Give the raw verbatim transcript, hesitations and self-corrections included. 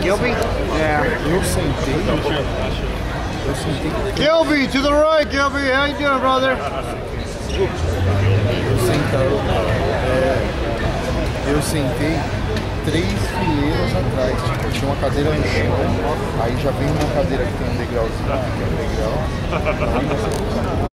Gilby? Yeah. Eu sentei. Eu sentei. Gilby, to the right, Gilby. How you doing, brother? Eu sentei. É, eu sentei três fileiras atrás. Tipo, tinha uma cadeira no chão. Aí já vem uma cadeira que tem um degrauzinho, que é um degrau.